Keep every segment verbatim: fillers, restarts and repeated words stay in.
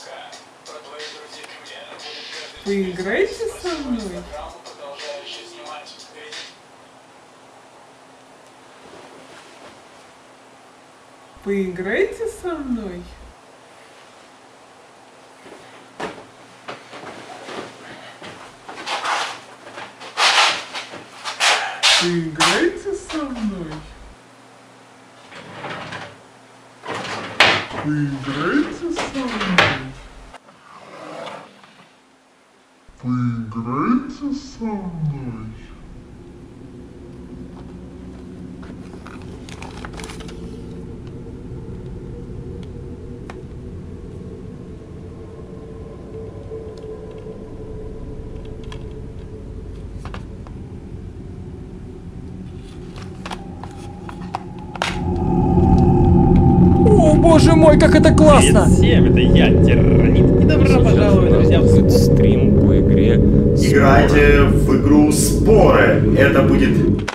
Поиграйте со мной. Поиграйте со мной. Поиграйте со мной. Поиграйте со мной. Поиграйте со мной. Боже мой, как это классно! Привет всем, это я, Терранит, и добро пожаловать, друзья, в стрим по игре. Играйте в игру Споры. Это будет...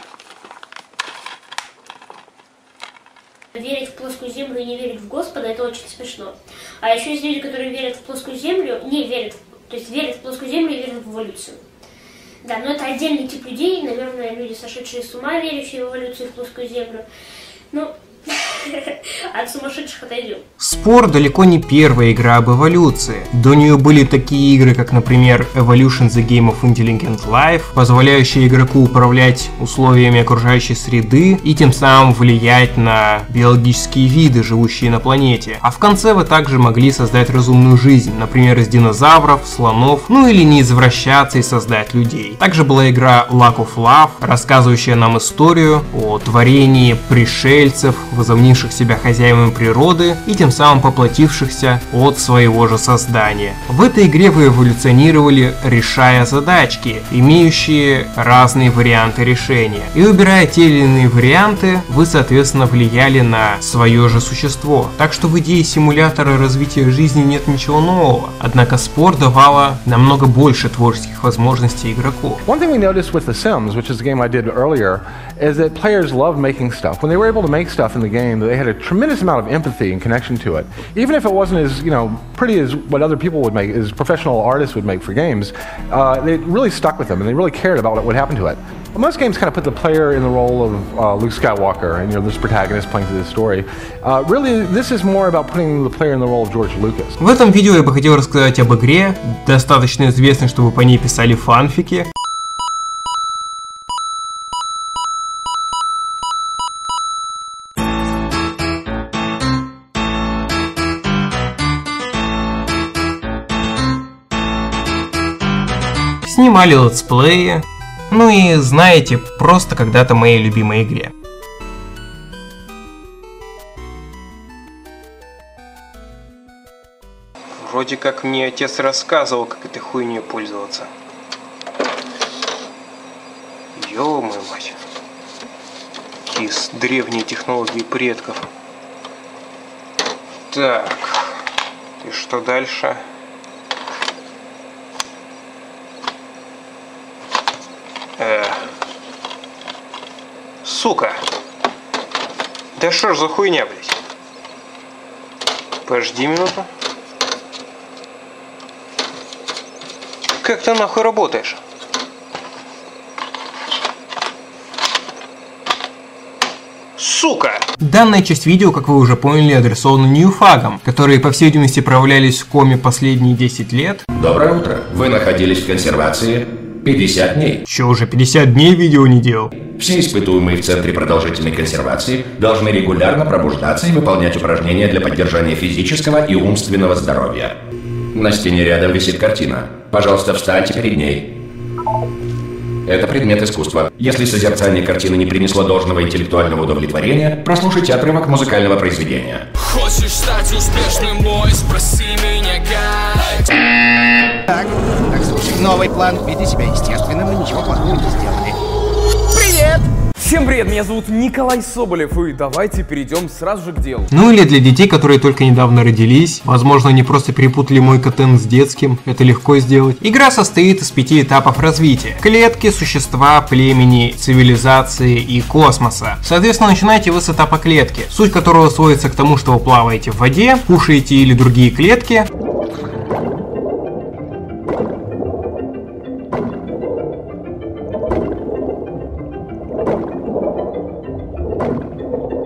Верить в плоскую землю и не верить в Господа — это очень смешно. А еще есть люди, которые верят в плоскую землю, не верят, то есть верят в плоскую землю и верят в эволюцию. Да, но это отдельный тип людей, наверное, люди, сошедшие с ума, верящие в эволюцию и в плоскую землю. Ну... От сумасшедших отойдем. Спор далеко не первая игра об эволюции. До нее были такие игры, как, например, Evolution: The Game of Intelligent Life, позволяющие игроку управлять условиями окружающей среды и тем самым влиять на биологические виды, живущие на планете. А в конце вы также могли создать разумную жизнь, например, из динозавров, слонов, ну или не извращаться и создать людей. Также была игра Lack of Love, рассказывающая нам историю о творении пришельцев, возомнивших себя хозяевами природы и тем самым поплатившихся от своего же создания. В этой игре вы эволюционировали, решая задачки, имеющие разные варианты решения. И выбирая те или иные варианты, вы соответственно влияли на свое же существо. Так что в идее симулятора развития жизни нет ничего нового. Однако Спор давала намного больше творческих возможностей игроку. One thing we noticed with The Sims, which is a game I did earlier, is that players love making stuff. When they were able to make stuff in the game, they had a tremendous amount of empathy and connection to it. Even if it wasn't as, you know, pretty as what other people would make, as professional artists would make for games, uh, it really stuck with them and they really cared about what would happen to it. Most games kind of put the player in the role of uh, Luke Skywalker and, you know, this protagonist playing through the story. Uh, really, this is more about putting the player in the role of George Lucas. В этом видео я бы хотел рассказать об игре, достаточно известной, чтобы по ней писали фанфики. Снимали летсплеи, ну и знаете, просто когда-то моей любимой игре. Вроде как мне отец рассказывал, как этой хуйней пользоваться. Ё-моё мать. Какие древние технологии предков. Так, и что дальше? Э, сука! Да что ж за хуйня, блядь? Подожди минуту. Как ты нахуй работаешь? Сука! Данная часть видео, как вы уже поняли, адресована ньюфагам, которые, по всей видимости, проявлялись в коме последние десять лет. Доброе утро. Вы находились в консервации пятьдесят дней. Че, уже пятьдесят дней видео не делал? Все испытуемые в Центре продолжительной консервации должны регулярно пробуждаться и выполнять упражнения для поддержания физического и умственного здоровья. На стене рядом висит картина. Пожалуйста, встаньте перед ней. Это предмет искусства. Если созерцание картины не принесло должного интеллектуального удовлетворения, прослушайте отрывок музыкального произведения. Хочешь стать успешным, мой, спроси меня как. Так, так слушай, новый план в виде себя естественным, мы ничего плохого не сделали. Привет! Всем привет, меня зовут Николай Соболев, и давайте перейдем сразу же к делу. Ну или для детей, которые только недавно родились, возможно, они просто перепутали мой контент с детским, это легко сделать. Игра состоит из пяти этапов развития: клетки, существа, племени, цивилизации и космоса. Соответственно, начинаете вы с этапа клетки, суть которого сводится к тому, что вы плаваете в воде, кушаете или другие клетки,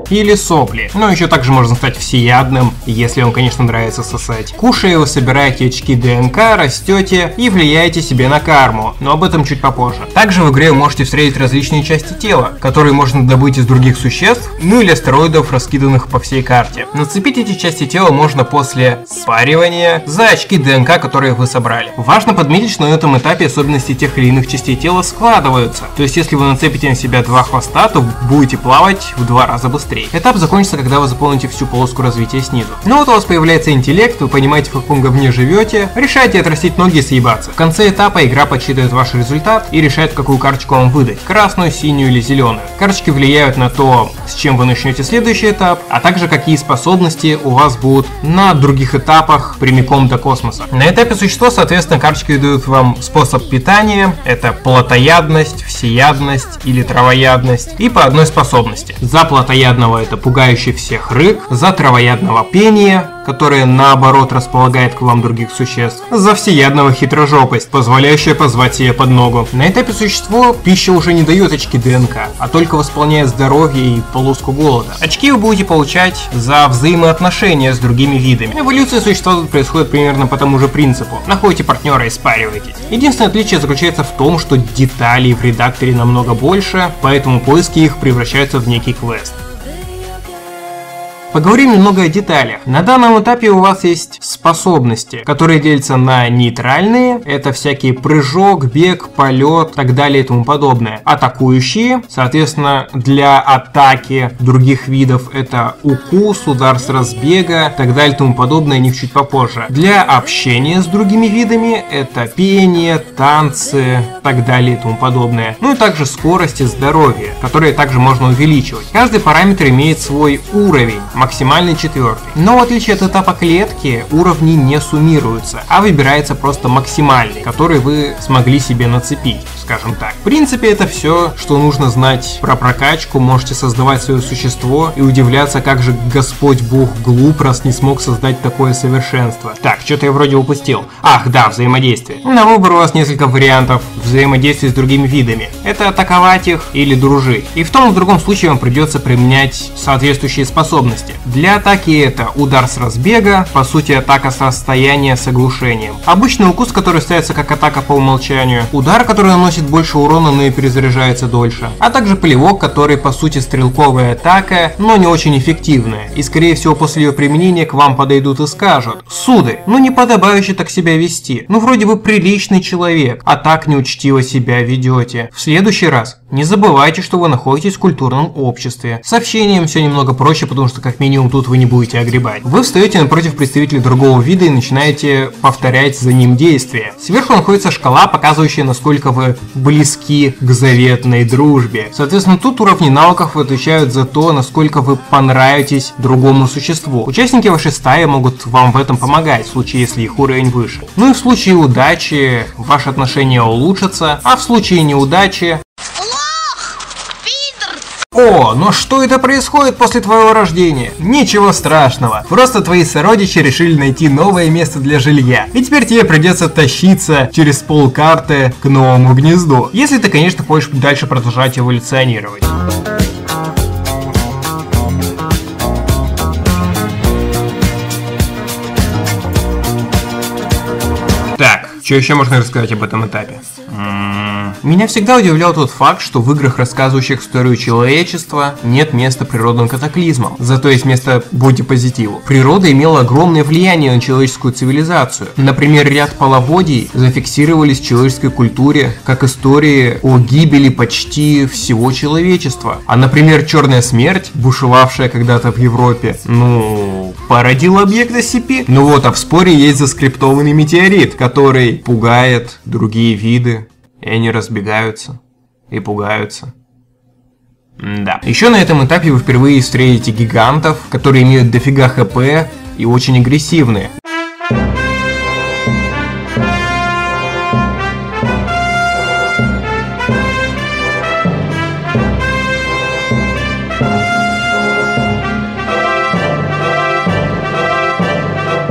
или сопли. Ну, еще также можно стать всеядным, если вам, конечно, нравится сосать. Кушая, вы собираете очки ДНК, растете и влияете себе на карму, но об этом чуть попозже. Также в игре вы можете встретить различные части тела, которые можно добыть из других существ, ну или астероидов, раскиданных по всей карте. Нацепить эти части тела можно после спаривания за очки ДНК, которые вы собрали. Важно подметить, что на этом этапе особенности тех или иных частей тела складываются. То есть, если вы нацепите на себя два хвоста, то будете плавать в два раза быстрее. Этап закончится, когда вы заполните всю полоску развития снизу. Ну вот у вас появляется интеллект, вы понимаете, в каком говне живете, решаете отрастить ноги и съебаться. В конце этапа игра подсчитывает ваш результат и решает, какую карточку вам выдать. Красную, синюю или зеленую. Карточки влияют на то, с чем вы начнете следующий этап, а также какие способности у вас будут на других этапах прямиком до космоса. На этапе существа, соответственно, карточки дают вам способ питания, это плотоядность, всеядность или травоядность, и по одной способности. За плотоядного это пугающий всех рык, за травоядного пение, которое наоборот располагает к вам других существ, за всеядного хитрожопость, позволяющая позвать себе под ногу. На этапе существо пища уже не дает очки ДНК, а только восполняет здоровье и полоску голода. Очки вы будете получать за взаимоотношения с другими видами. Эволюция существа тут происходит примерно по тому же принципу. Находите партнера и спариваетесь. Единственное отличие заключается в том, что деталей в редакторе намного больше, поэтому поиски их превращаются в некий квест. Поговорим немного о деталях. На данном этапе у вас есть способности, которые делятся на нейтральные, это всякие прыжок, бег, полет, так далее и тому подобное. Атакующие, соответственно, для атаки других видов это укус, удар с разбега, так далее и тому подобное, о них чуть попозже. Для общения с другими видами это пение, танцы, так далее и тому подобное. Ну и также скорость и здоровье, которые также можно увеличивать. Каждый параметр имеет свой уровень. Максимальный четвертый. Но в отличие от этапа клетки, уровни не суммируются, а выбирается просто максимальный, который вы смогли себе нацепить, скажем так. В принципе, это все, что нужно знать про прокачку. Можете создавать свое существо и удивляться, как же Господь Бог глуп, раз не смог создать такое совершенство. Так, что-то я вроде упустил. Ах, да, взаимодействие. На выбор у вас несколько вариантов взаимодействия с другими видами. Это атаковать их или дружить. И в том и в другом случае вам придется применять соответствующие способности. Для атаки это удар с разбега, по сути атака с расстояния с оглушением. Обычный укус, который ставится как атака по умолчанию. Удар, который наносит больше урона, но и перезаряжается дольше. А также плевок, который по сути стрелковая атака, но не очень эффективная. И скорее всего после ее применения к вам подойдут и скажут: сударь, ну не подобающе так себя вести. Ну вроде вы приличный человек, а так неучтиво себя ведете. В следующий раз не забывайте, что вы находитесь в культурном обществе. С общением все немного проще, потому что как минимум тут вы не будете огребать. Вы встаете напротив представителя другого вида и начинаете повторять за ним действия. Сверху находится шкала, показывающая, насколько вы близки к заветной дружбе. Соответственно, тут уровни навыков отвечают за то, насколько вы понравитесь другому существу. Участники вашей стаи могут вам в этом помогать, в случае, если их уровень выше. Ну и в случае удачи ваши отношения улучшатся, а в случае неудачи... О, но что это происходит после твоего рождения? Ничего страшного, просто твои сородичи решили найти новое место для жилья, и теперь тебе придется тащиться через полкарты к новому гнезду, если ты, конечно, хочешь дальше продолжать эволюционировать. Так, что еще можно рассказать об этом этапе? Меня всегда удивлял тот факт, что в играх, рассказывающих историю человечества, нет места природным катаклизмам, зато есть место бодипозитиву. Природа имела огромное влияние на человеческую цивилизацию. Например, ряд половодий зафиксировались в человеческой культуре как истории о гибели почти всего человечества. А, например, Черная смерть, бушевавшая когда-то в Европе, ну, породила объект эс си пи. Ну вот, а в споре есть заскриптованный метеорит, который пугает другие виды. И они разбегаются и пугаются. Да. Еще на этом этапе вы впервые встретите гигантов, которые имеют дофига хп и очень агрессивные.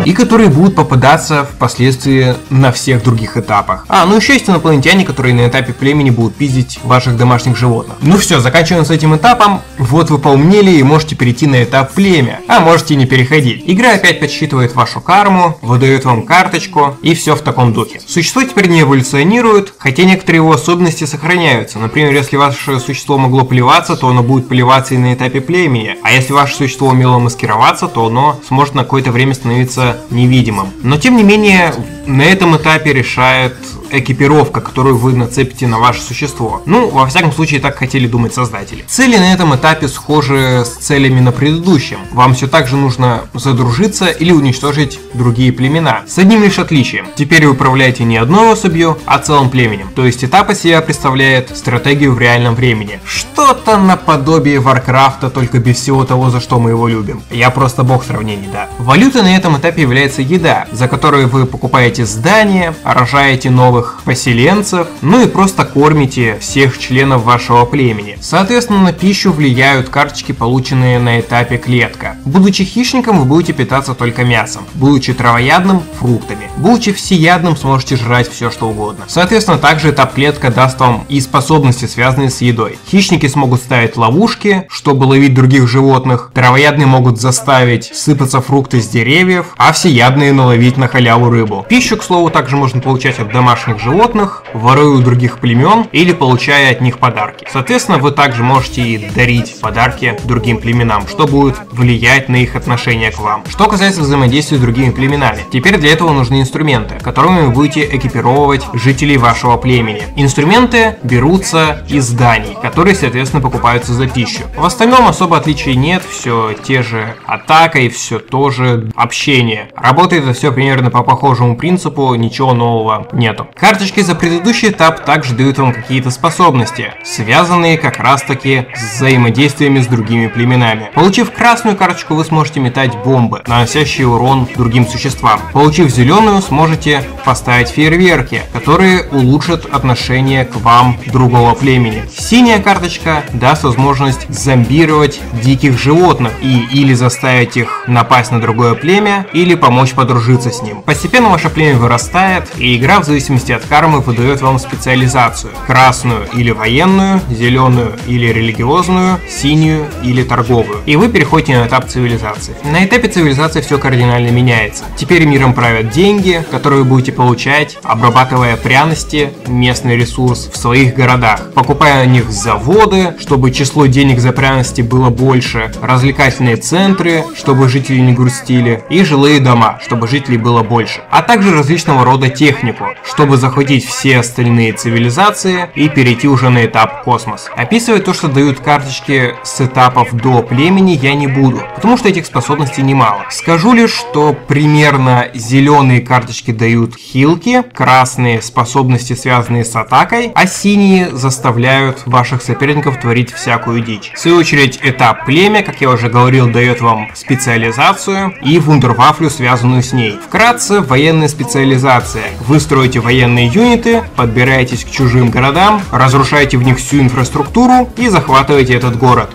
и которые будут попадаться впоследствии на всех других этапах. А, ну еще есть инопланетяне, которые на этапе племени будут пиздить ваших домашних животных. Ну все, заканчиваем с этим этапом. Вот вы поумнели и можете перейти на этап племя, а можете не переходить. Игра опять подсчитывает вашу карму, выдает вам карточку и все в таком духе. Существо теперь не эволюционирует, хотя некоторые его особенности сохраняются. Например, если ваше существо могло плеваться, то оно будет плеваться и на этапе племени, а если ваше существо умело маскироваться, то оно сможет на какое-то время становиться невидимым. Но тем не менее, на этом этапе решает экипировка, которую вы нацепите на ваше существо. Ну, во всяком случае, так хотели думать создатели. Цели на этом этапе схожи с целями на предыдущем. Вам все так же нужно задружиться или уничтожить другие племена. С одним лишь отличием. Теперь вы управляете не одной особью, а целым племенем. То есть этап из себя представляет стратегию в реальном времени. Что-то наподобие Варкрафта, только без всего того, за что мы его любим. Я просто бог сравнений, да. Валютой на этом этапе является еда, за которую вы покупаете здания, рожаете новых поселенцев, ну и просто кормите всех членов вашего племени. Соответственно, на пищу влияют карточки, полученные на этапе клетка. Будучи хищником, вы будете питаться только мясом. Будучи травоядным – фруктами. Будучи всеядным, сможете жрать все что угодно. Соответственно, также этап клетка даст вам и способности, связанные с едой. Хищники смогут ставить ловушки, чтобы ловить других животных. Травоядные могут заставить сыпаться фрукты с деревьев, а всеядные наловить на халяву рыбу. Пищу, к слову, также можно получать от домашних животных, воруя у других племен или получая от них подарки. Соответственно, вы также можете и дарить подарки другим племенам, что будет влиять на их отношение к вам. Что касается взаимодействия с другими племенами, теперь для этого нужны инструменты, которыми вы будете экипировывать жителей вашего племени. Инструменты берутся из зданий, которые, соответственно, покупаются за пищу. В остальном особо отличий нет, все те же атака и все то же общение. Работает это все примерно по похожему принципу, ничего нового нету. Карточки за предыдущий этап также дают вам какие-то способности, связанные как раз таки с взаимодействиями с другими племенами. Получив красную карточку, вы сможете метать бомбы, наносящие урон другим существам. Получив зеленую, сможете поставить фейерверки, которые улучшат отношение к вам другого племени. Синяя карточка даст возможность зомбировать диких животных и или заставить их напасть на другое племя, или помочь подружиться с ним. Постепенно ваше племя вырастает, и игра в зависимости от кармы выдает вам специализацию. Красную или военную, зеленую или религиозную, синюю или торговую. И вы переходите на этап цивилизации. На этапе цивилизации все кардинально меняется. Теперь миром правят деньги, которые вы будете получать, обрабатывая пряности, местный ресурс в своих городах, покупая на них заводы, чтобы число денег за пряности было больше, развлекательные центры, чтобы жители не грустили, и жилые дома, чтобы жителей было больше, а также различного рода технику, чтобы захватить все остальные цивилизации и перейти уже на этап космос. Описывать то, что дают карточки с этапов до племени, я не буду, потому что этих способностей немало. Скажу лишь, что примерно зеленые карточки дают хилки, красные способности, связанные с атакой, а синие заставляют ваших соперников творить всякую дичь. В свою очередь, этап племя, как я уже говорил, дает вам специализацию и вундервафлю, связанную с ней. Вкратце, военная специализация. Вы строите военные юниты, подбираетесь к чужим городам, разрушаете в них всю инфраструктуру и захватываете этот город.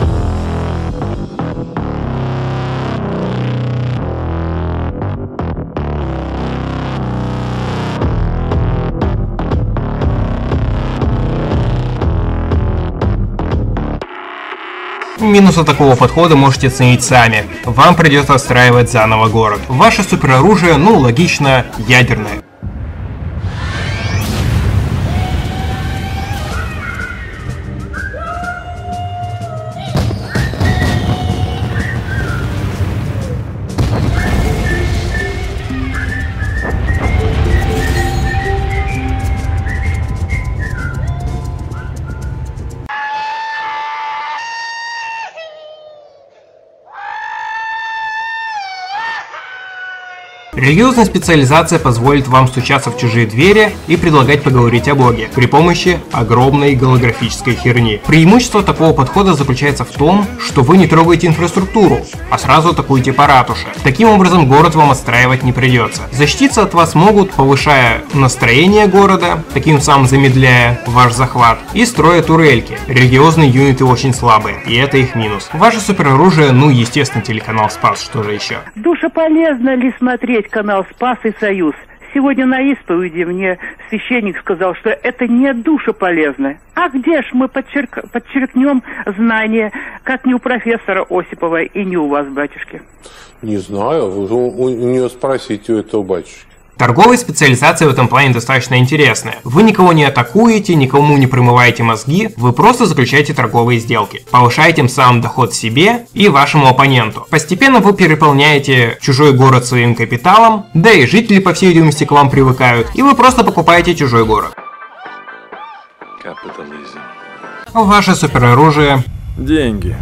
Минусы такого подхода можете оценить сами. Вам придется отстраивать заново город. Ваше супероружие, ну логично, ядерное. Религиозная специализация позволит вам стучаться в чужие двери и предлагать поговорить о Боге при помощи огромной голографической херни. Преимущество такого подхода заключается в том, что вы не трогаете инфраструктуру, а сразу атакуете по ратуше. Таким образом, город вам отстраивать не придется. Защититься от вас могут, повышая настроение города, таким самым замедляя ваш захват, и строя турельки. Религиозные юниты очень слабые, и это их минус. Ваше супероружие, ну естественно, телеканал спас, что же еще. Душеполезно ли смотреть смотреть канал «Спас и Союз». Сегодня на исповеди мне священник сказал, что это не душеполезно. А где ж мы подчерк... подчеркнем знания, как не у профессора Осиповой и не у вас, батюшки? Не знаю, вы у, у нее спросите, у этого батюшки. Торговая специализация в этом плане достаточно интересная. Вы никого не атакуете, никому не промываете мозги, вы просто заключаете торговые сделки, повышаете тем самым доход себе и вашему оппоненту. Постепенно вы переполняете чужой город своим капиталом, да и жители, по всей видимости, к вам привыкают, и вы просто покупаете чужой город. Капитализм. Ваше супероружие. Деньги.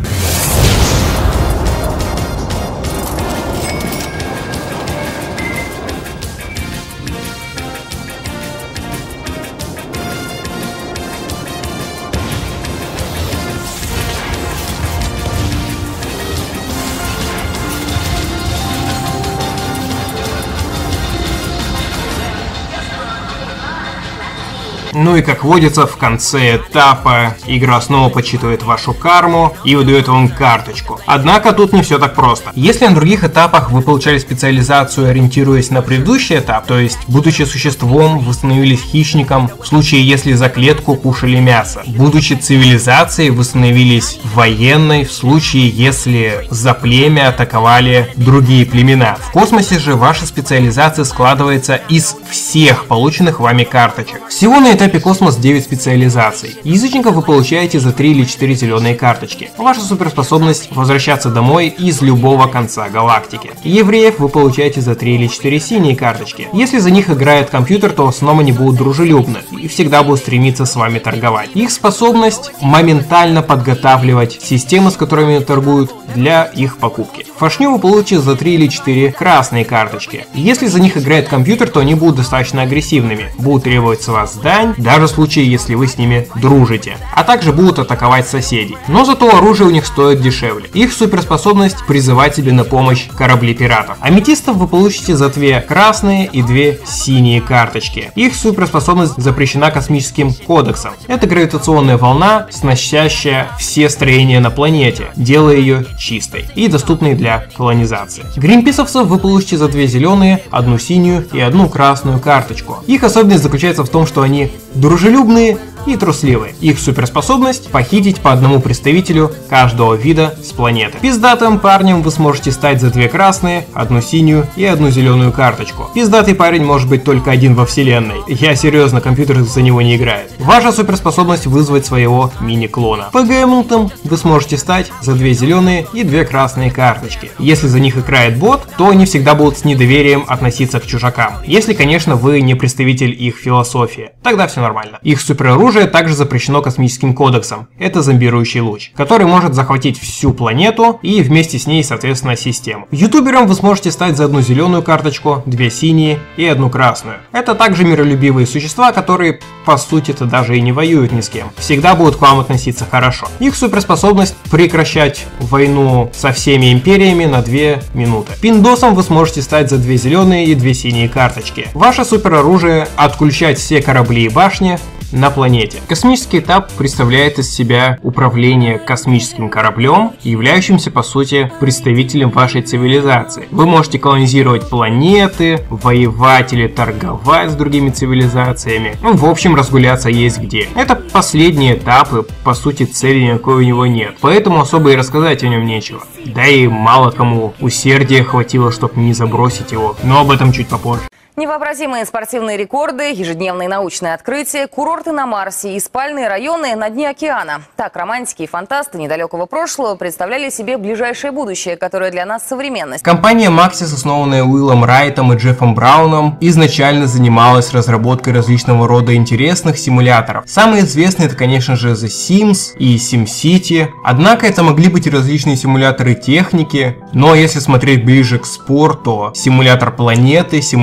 Ну и как водится, в конце этапа игра снова подсчитывает вашу карму и выдает вам карточку. Однако тут не все так просто. Если на других этапах вы получали специализацию, ориентируясь на предыдущий этап, то есть, будучи существом, вы становились хищником, в случае, если за клетку кушали мясо. Будучи цивилизацией, вы становились военной, в случае, если за племя атаковали другие племена. В космосе же ваша специализация складывается из всех полученных вами карточек. Всего на этапе космос девять специализаций. Язычников вы получаете за три или четыре зеленые карточки. Ваша суперспособность возвращаться домой из любого конца галактики. Евреев вы получаете за три или четыре синие карточки. Если за них играет компьютер, то в основном они будут дружелюбны и всегда будут стремиться с вами торговать. Их способность моментально подготавливать системы, с которыми торгуют, для их покупки. Фашню вы получите за три или четыре красные карточки. Если за них играет компьютер, то они будут достаточно агрессивными, будут требовать с вас дань, даже в случае, если вы с ними дружите, а также будут атаковать соседей. Но зато оружие у них стоит дешевле. Их суперспособность призывать себе на помощь корабли пиратов. Аметистов вы получите за две красные и две синие карточки. Их суперспособность запрещена космическим кодексом. Это гравитационная волна, сносящая все строения на планете, делая ее чистой и доступной для колонизации. Гринписовцев вы получите за две зеленые, одну синюю и одну красную карточку. Их особенность заключается в том, что они дружелюбные и трусливые. Их суперспособность — похитить по одному представителю каждого вида с планеты. Пиздатым парнем вы сможете стать за две красные, одну синюю и одну зеленую карточку. Пиздатый парень может быть только один во вселенной. Я серьезно, компьютер за него не играет. Ваша суперспособность — вызвать своего мини-клона. ПГМутом вы сможете стать за две зеленые и две красные карточки. Если за них играет бот, то они всегда будут с недоверием относиться к чужакам. Если, конечно, вы не представитель их философии. Тогда все нормально. Их супероружие также запрещено космическим кодексом. Это зомбирующий луч, который может захватить всю планету и вместе с ней, соответственно, систему. Ютубером вы сможете стать за одну зеленую карточку, две синие и одну красную. Это также миролюбивые существа, которые, по сути-то, даже и не воюют ни с кем. Всегда будут к вам относиться хорошо. Их суперспособность — прекращать войну со всеми империями на две минуты. Пиндосом вы сможете стать за две зеленые и две синие карточки. Ваше супероружие — отключать все корабли и башни на планете. Космический этап представляет из себя управление космическим кораблем, являющимся по сути представителем вашей цивилизации. Вы можете колонизировать планеты, воевать или торговать с другими цивилизациями. Ну, в общем, разгуляться есть где. Это последний этап, и по сути цели никакой у него нет. Поэтому особо и рассказать о нем нечего. Да и мало кому усердия хватило, чтобы не забросить его. Но об этом чуть попозже. Невообразимые спортивные рекорды, ежедневные научные открытия, курорты на Марсе и спальные районы на дне океана. Так романтики и фантасты недалекого прошлого представляли себе ближайшее будущее, которое для нас современность. Компания Maxis, основанная Уиллом Райтом и Джеффом Брауном, изначально занималась разработкой различного рода интересных симуляторов. Самые известные — это, конечно же, The Sims и SimCity. Однако это могли быть и различные симуляторы техники. Но если смотреть ближе к спорту, симулятор планеты, симулятор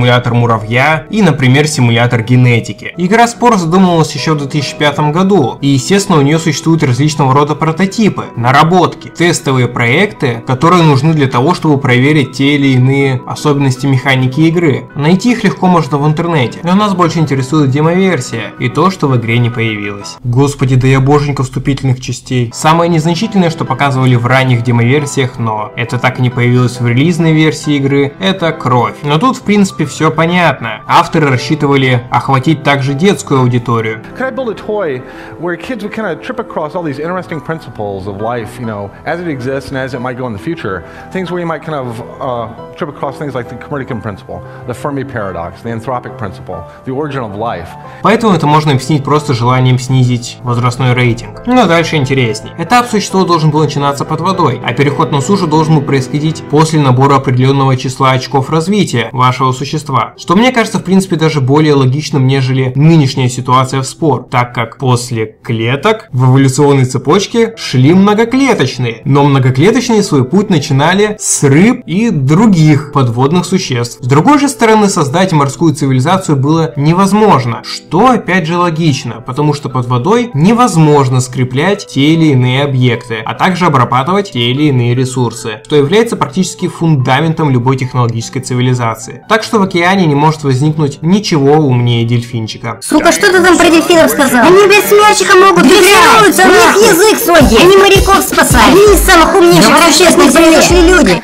муравья и, например, симулятор генетики. Игра Спор задумывалась еще в две тысячи пятом году, и, естественно, у нее существуют различного рода прототипы, наработки, тестовые проекты, которые нужны для того, чтобы проверить те или иные особенности механики игры. Найти их легко можно в интернете, но нас больше интересует демоверсия и то, что в игре не появилось. Господи, да я боженька вступительных частей. Самое незначительное, что показывали в ранних демоверсиях, но это так и не появилось в релизной версии игры, это кровь. Но тут в принципе все понятно. Авторы рассчитывали охватить также детскую аудиторию. Could I build a toy where kids would kind of trip across all these interesting principles of life, you know, as it exists and as it might go in the future? Things where you might kind of uh, trip across things like the Copernican principle, the Fermi paradox, the anthropic principle, the origin of life. Поэтому это можно объяснить просто желанием снизить возрастной рейтинг. Но дальше интересней. Этап существа должен был начинаться под водой, а переход на сушу должен был происходить после набора определенного числа очков развития вашего существа. Что мне кажется в принципе даже более логичным, нежели нынешняя ситуация в спор, так как после клеток в эволюционной цепочке шли многоклеточные, но многоклеточные свой путь начинали с рыб и других подводных существ. С другой же стороны, создать морскую цивилизацию было невозможно, что опять же логично, потому что под водой невозможно скреплять те или иные объекты, а также обрабатывать те или иные ресурсы, что является практически фундаментом любой технологической цивилизации. Так что в океане не может возникнуть ничего умнее дельфинчика. Сука, что ты там про дельфинов сказал? Они без мячика могут тренируются, у них язык свой есть. Они моряков спасают. Они из самых умнейших существ на земле люди.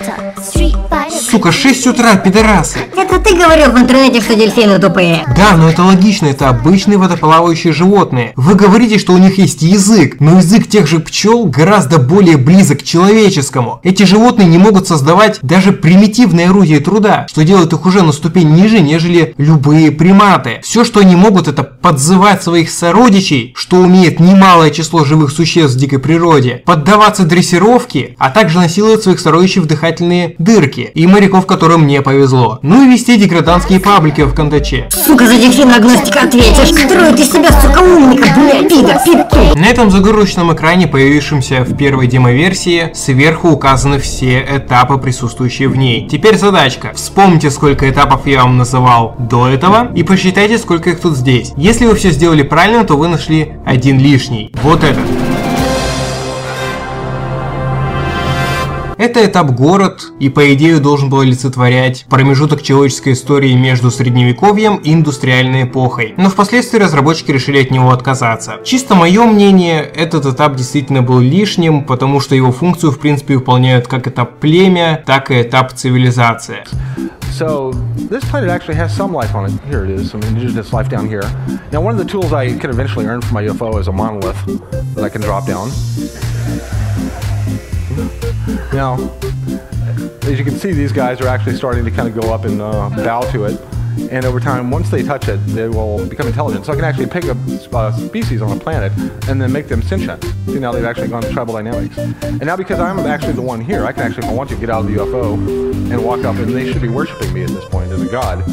Сука, шесть утра, пидорасы. Это ты говорил в интернете, что дельфины тупые. Да, но это логично, это обычные водоплавающие животные. Вы говорите, что у них есть язык, но язык тех же пчел гораздо более близок к человеческому. Эти животные не могут создавать даже примитивное орудие труда, что делает их уже на ступень ниже, нежели любые приматы. Все, что они могут, это подзывать своих сородичей, что умеет немалое число живых существ в дикой природе, поддаваться дрессировке, а также насиловать своих сородичей в дыхательные дырки, и моряков, которым не повезло. Ну и вести деграданские паблики в Кондаче. Сука, за дельфин-агностика ответишь. Строит из себя, сука, умника, бля, пидор, пидор. На этом загрузочном экране, появившемся в первой демо-версии, сверху указаны все этапы, присутствующие в ней. Теперь задачка. Вспомните, сколько этапов я вам называл до этого, и посчитайте, сколько их тут здесь. Если вы все сделали правильно, то вы нашли один лишний. Вот этот. Это этап город, и по идее должен был олицетворять промежуток человеческой истории между средневековьем и индустриальной эпохой. Но впоследствии разработчики решили от него отказаться. Чисто мое мнение, этот этап действительно был лишним, потому что его функцию в принципе выполняют как этап племя, так и этап цивилизация. So this planet actually has some life on it. Here it is. I mean, there's this life down here. Now, one of the tools I could eventually earn from my U F O is a monolith that I can drop down. Now, as you can see, these guys are actually starting to kind of go up and uh, bow to it. And over time, once they touch it, they will become intelligent. So I can actually pick a uh, species on a planet and then make them sentient. See, now they've actually gone to tribal dynamics. And now because I'm actually the one here, I can actually, if I want to, get out of the U F O and walk up, and they should be worshiping me at this point as a god.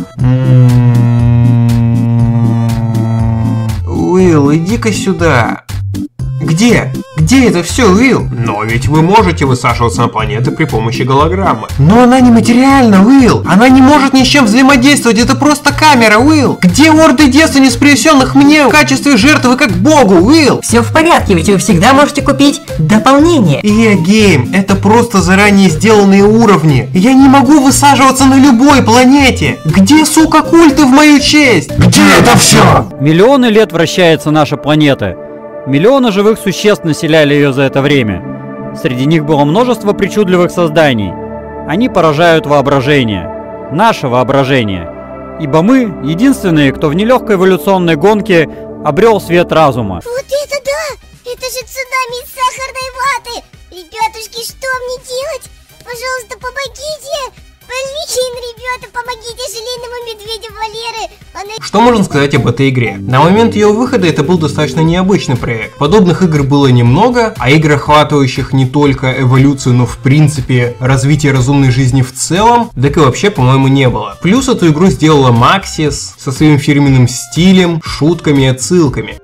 Уилл, иди-ка сюда. Где? Где это все, Уилл? Но ведь вы можете высаживаться на планеты при помощи голограммы. Но она не материальна, Уилл. Она не может ни с чем взаимодействовать. Это просто камера, Уилл. Где орды девственниц, принесенных мне в качестве жертвы как богу, Уилл? Все в порядке, ведь вы всегда можете купить дополнение. и эй Game, это просто заранее сделанные уровни. Я не могу высаживаться на любой планете. Где, сука, культы в мою честь? Где это все? Миллионы лет вращается наша планета. Миллионы живых существ населяли ее за это время. Среди них было множество причудливых созданий. Они поражают воображение. Наше воображение. Ибо мы единственные, кто в нелегкой эволюционной гонке обрел свет разума. Вот это да! Это же цунами из сахарной ваты! Ребятушки, что мне делать? Пожалуйста, помогите! Блин, ребята, помогите желейному медведю Валеры! Она... Что можно сказать об этой игре? На момент ее выхода это был достаточно необычный проект. Подобных игр было немного, а игр, охватывающих не только эволюцию, но в принципе развитие разумной жизни в целом, так и вообще, по-моему, не было. Плюс эту игру сделала Maxis со своим фирменным стилем, шутками и отсылками.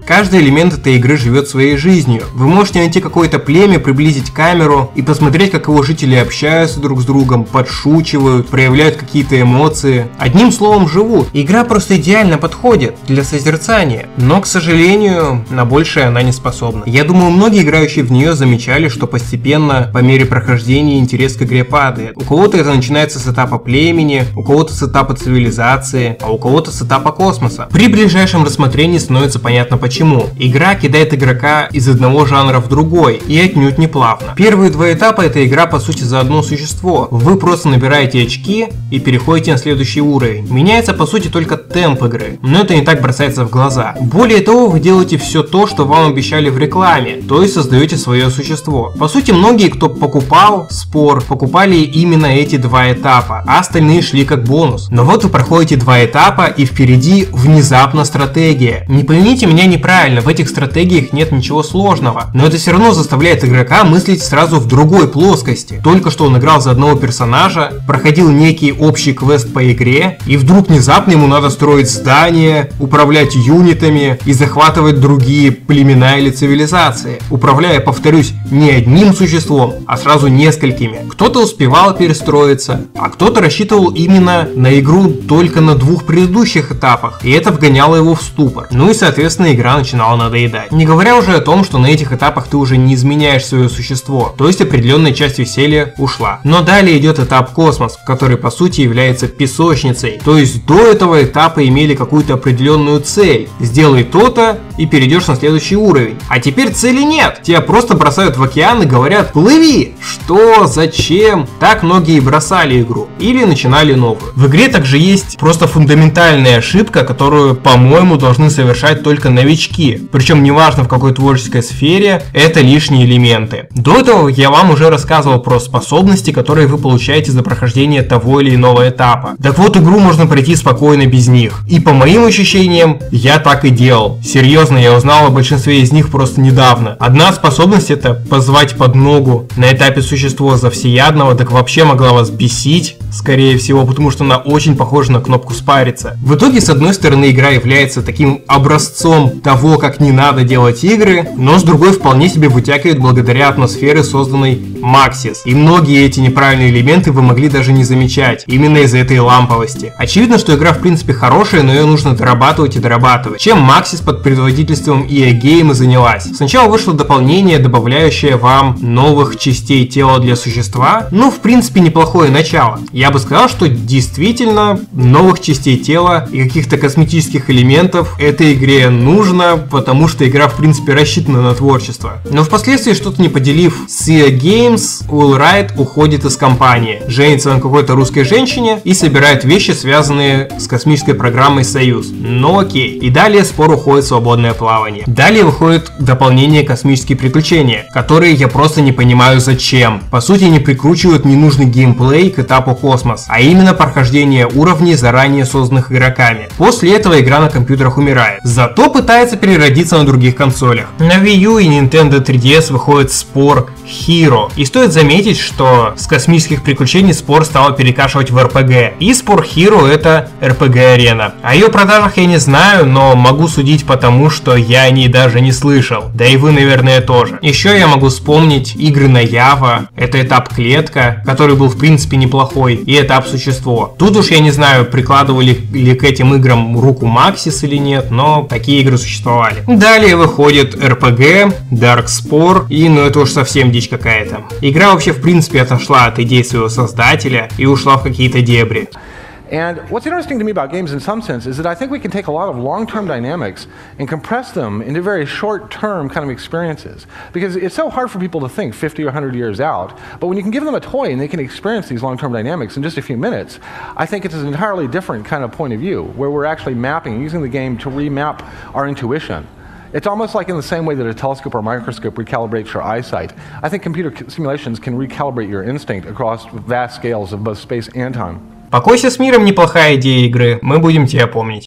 Каждый элемент этой игры живет своей жизнью. Вы можете найти какое-то племя, приблизить камеру и посмотреть, как его жители общаются друг с другом, подшучивают, проявляют какие-то эмоции. Одним словом, живут. Игра просто идеально подходит для созерцания, но, к сожалению, на большее она не способна. Я думаю, многие играющие в нее замечали, что постепенно, по мере прохождения, интерес к игре падает. У кого-то это начинается с этапа племени, у кого-то с этапа цивилизации, а у кого-то с этапа космоса. При ближайшем рассмотрении становится понятно почему. Игра кидает игрока из одного жанра в другой, и отнюдь не плавно. Первые два этапа — это игра по сути за одно существо. Вы просто набираете очки и переходите на следующий уровень. Меняется по сути только темп игры, но это не так бросается в глаза. Более того, вы делаете все то, что вам обещали в рекламе, то есть создаете свое существо. По сути, многие, кто покупал спор, покупали именно эти два этапа, а остальные шли как бонус. Но вот вы проходите два этапа, и впереди внезапно стратегия. Не поймите меня неправильно, в этих стратегиях нет ничего сложного, но это все равно заставляет игрока мыслить сразу в другой плоскости. Только что он играл за одного персонажа, проходил некий общий квест по игре, и вдруг внезапно ему надо строить здания, управлять юнитами и захватывать другие племена или цивилизации, управляя, повторюсь, не одним существом, а сразу несколькими. Кто-то успевал перестроиться, а кто-то рассчитывал именно на игру только на двух предыдущих этапах, и это вгоняло его в ступор. Ну и соответственно игра начинала надоедать. Не говоря уже о том, что на этих этапах ты уже не изменяешь свое существо, то есть определенная часть веселья ушла. Но далее идет этап космос, который по сути является песочницей, то есть до этого этапа имели какую-то определенную цель. Сделай то-то и перейдешь на следующий уровень. А теперь цели нет, тебя просто бросают в океан и говорят: плыви! Что? Зачем? Так многие бросали игру или начинали новую. В игре также есть просто фундаментальная ошибка, которую, по-моему, должны совершать только новички. Причем неважно в какой творческой сфере, это лишние элементы. До этого я вам уже рассказывал про способности, которые вы получаете за прохождение того или иного этапа. Так вот, игру можно пройти спокойно без них. И по моим ощущениям, я так и делал. Серьезно, я узнал о большинстве из них просто недавно. Одна способность — это позвать под ногу на этапе существо за всеядного, так вообще могла вас бесить, скорее всего, потому что она очень похожа на кнопку спариться. В итоге, с одной стороны, игра является таким образцом того, как не надо делать игры, но с другой вполне себе вытягивает благодаря атмосфере, созданной Maxis. И многие эти неправильные элементы вы могли даже не замечать, именно из-за этой ламповости. Очевидно, что игра в принципе хорошая, но ее нужно дорабатывать и дорабатывать. Чем Maxis под предводительством и эй Game и занялась. Сначала вышло дополнение, добавляющее вам новых частей тела для существа. Ну, в принципе, неплохое начало. Я бы сказал, что действительно новых частей тела и каких-то косметических элементов этой игре нужно, потому что игра в принципе рассчитана на творчество. Но впоследствии, что-то не поделив с и эй Games, Will Wright уходит из компании, женится на какой-то русской женщине и собирает вещи, связанные с космической программой Союз. Ну окей. И далее спор уходит в свободное плавание. Далее выходит дополнение «Космические приключения», которые я просто не понимаю зачем. По сути, не прикручивают ненужный геймплей к этапу космос, а именно прохождение уровней, заранее созданных игроками. После этого игра на компьютерах умирает. Зато пытается переродиться на других консолях. На Wii U и Nintendo три ди эс выходит спор Hero. И стоит заметить, что с космических приключений спор стало перекашивать в эр пи джи. И спор Hero — это эр пи джи-арена. О ее продажах я не знаю, но могу судить потому, что я о ней даже не слышал. Да и вы, наверное, тоже. Еще я могу вспомнить игры на Java. Это этап клетка, который был в принципе неплохой, и этап существо. Тут уж я не знаю, прикладывали ли к этим играм руку Maxis или нет, но такие игры существовали. Далее выходит эр пи джи, Darkspore, и ну это уж совсем дичь какая-то. Игра вообще в принципе отошла от идей своего создателя и ушла в какие-то дебри. And what's interesting to me about games in some sense is that I think we can take a lot of long-term dynamics and compress them into very short-term kind of experiences. Because it's so hard for people to think fifty or one hundred years out, but when you can give them a toy and they can experience these long-term dynamics in just a few minutes, I think it's an entirely different kind of point of view, where we're actually mapping, using the game to remap our intuition. It's almost like in the same way that a telescope or microscope recalibrates your eyesight. I think computer simulations can recalibrate your instinct across vast scales of both space and time. Покойся с миром, неплохая идея игры, мы будем тебя помнить.